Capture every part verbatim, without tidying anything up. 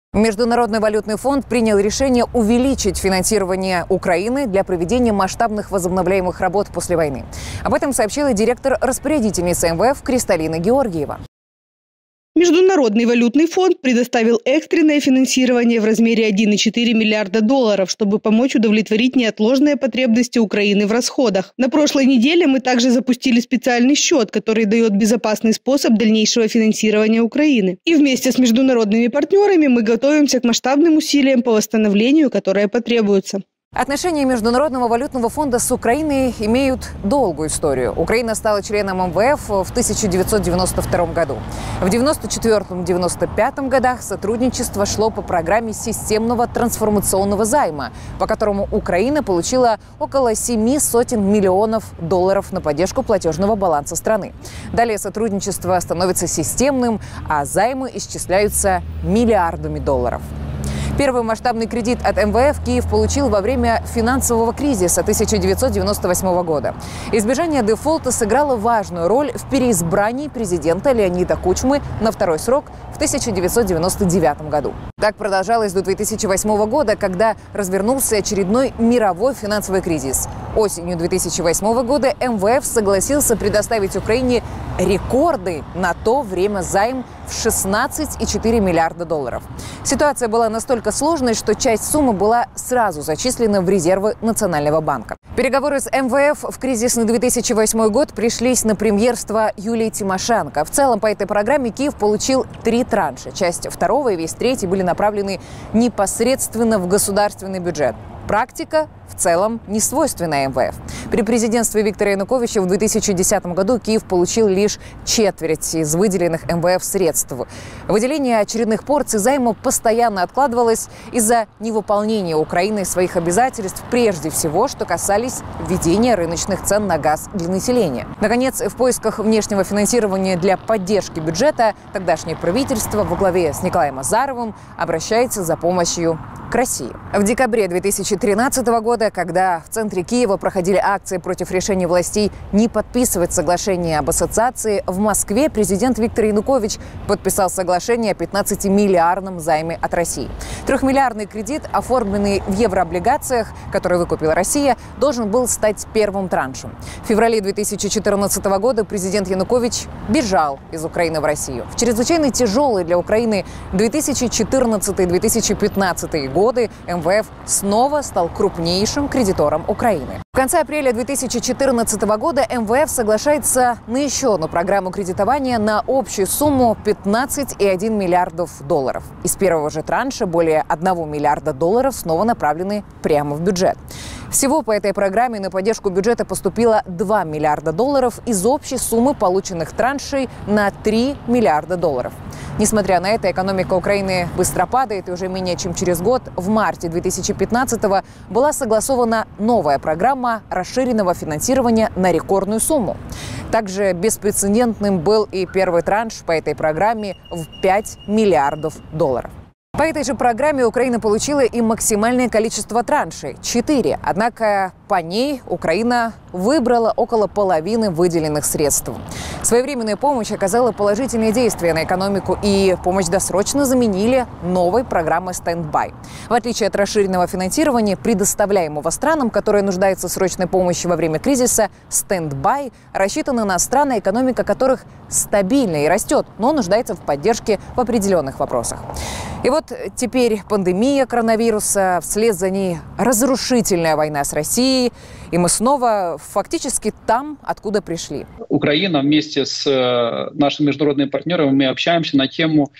Международный валютный фонд принял решение увеличить финансирование Украины для проведения масштабных возобновляемых работ после войны. Об этом сообщила директор-распорядительницы эм вэ эф Кристалина Георгиева. Международный валютный фонд предоставил экстренное финансирование в размере одного и четыре десятых миллиарда долларов, чтобы помочь удовлетворить неотложные потребности Украины в расходах. На прошлой неделе мы также запустили специальный счет, который дает безопасный способ дальнейшего финансирования Украины. И вместе с международными партнерами мы готовимся к масштабным усилиям по восстановлению, которые потребуются. Отношения Международного валютного фонда с Украиной имеют долгую историю. Украина стала членом эм вэ эф в тысяча девятьсот девяносто втором году. В девяносто четвёртом — девяносто пятом годах сотрудничество шло по программе системного трансформационного займа, по которому Украина получила около семи сотен миллионов долларов на поддержку платежного баланса страны. Далее сотрудничество становится системным, а займы исчисляются миллиардами долларов. Первый масштабный кредит от эм вэ эф Киев получил во время финансового кризиса тысяча девятьсот девяносто восьмого года. Избежание дефолта сыграло важную роль в переизбрании президента Леонида Кучмы на второй срок в тысяча девятьсот девяносто девятом году. Так продолжалось до две тысячи восьмого года, когда развернулся очередной мировой финансовый кризис. Осенью две тысячи восьмого года эм вэ эф согласился предоставить Украине рекордный на то время займ в шестнадцать и четыре десятых миллиарда долларов. Ситуация была настолько сложной, что часть суммы была сразу зачислена в резервы Национального банка. Переговоры с эм вэ эф в кризисный две тысячи восьмой год пришлись на премьерство Юлии Тимошенко. В целом по этой программе Киев получил три транша. Часть второго и весь третий были направлены непосредственно в государственный бюджет. Практика в целом не свойственна эм вэ эф. При президентстве Виктора Януковича в две тысячи десятом году Киев получил лишь четверть из выделенных эм вэ эф средств. Выделение очередных порций займа постоянно откладывалось из-за невыполнения Украиной своих обязательств, прежде всего, что касались введения рыночных цен на газ для населения. Наконец, в поисках внешнего финансирования для поддержки бюджета тогдашнее правительство во главе с Николаем Азаровым обращается за помощью к России. В декабре две тысячи тринадцатого года, когда в центре Киева проходили акции против решения властей не подписывать соглашение об ассоциации, в Москве президент Виктор Янукович подписал соглашение о пятнадцатимиллиардном займе от России. Трехмиллиардный кредит, оформленный в еврооблигациях, который выкупила Россия, должен был стать первым траншем. В феврале две тысячи четырнадцатого года президент Янукович бежал из Украины в Россию. В чрезвычайно тяжелые для Украины две тысячи четырнадцатый — две тысячи пятнадцатый годы годы эм вэ эф снова стал крупнейшим кредитором Украины. В конце апреля две тысячи четырнадцатого года эм вэ эф соглашается на еще одну программу кредитования на общую сумму пятнадцать и один десятый миллиардов долларов. Из первого же транша более одного миллиарда долларов снова направлены прямо в бюджет. Всего по этой программе на поддержку бюджета поступило два миллиарда долларов из общей суммы полученных траншей на три миллиарда долларов. Несмотря на это, экономика Украины быстро падает, и уже менее чем через год, в марте две тысячи пятнадцатого, была согласована новая программа расширенного финансирования на рекордную сумму. Также беспрецедентным был и первый транш по этой программе в пять миллиардов долларов. По этой же программе Украина получила и максимальное количество траншей – четыре. Однако по ней Украина выбрала около половины выделенных средств. Своевременная помощь оказала положительные действия на экономику, и помощь досрочно заменили новой программой «Стенд-бай». В отличие от расширенного финансирования, предоставляемого странам, которые нуждаются в срочной помощи во время кризиса, «Стенд-бай» рассчитана на страны, экономика которых стабильна и растет, но нуждается в поддержке в определенных вопросах. И вот теперь пандемия коронавируса, вслед за ней разрушительная война с Россией, и мы снова фактически там, откуда пришли. Украина вместе с нашими международными партнерами, мы общаемся на тему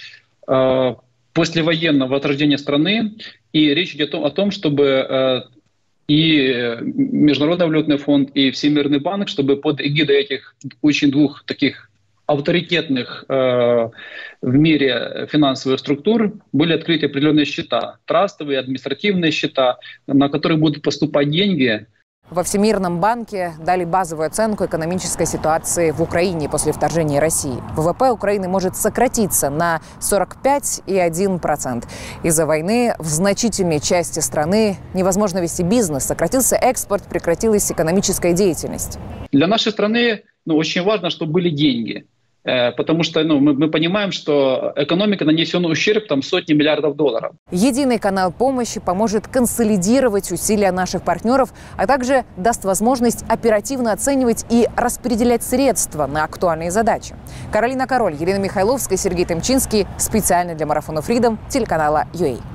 э, послевоенного возрождения страны, и речь идет о том, чтобы э, и Международный валютный фонд, и Всемирный банк, чтобы под эгидой этих очень двух таких авторитетных э, в мире финансовых структур были открыты определенные счета, трастовые, административные счета, на которые будут поступать деньги. Во Всемирном банке дали базовую оценку экономической ситуации в Украине после вторжения России. вэ вэ пэ Украины может сократиться на сорок пять и один десятый процента. Из-за войны в значительной части страны невозможно вести бизнес, сократился экспорт, прекратилась экономическая деятельность. Для нашей страны ну, очень важно, чтобы были деньги. Потому что ну, мы, мы понимаем, что экономика нанесен ущерб там, сотни миллиардов долларов. Единый канал помощи поможет консолидировать усилия наших партнеров, а также даст возможность оперативно оценивать и распределять средства на актуальные задачи. Каролина Король, Елена Михайловская, Сергей Темчинский. Специально для Марафона Freedom телеканала ю эй.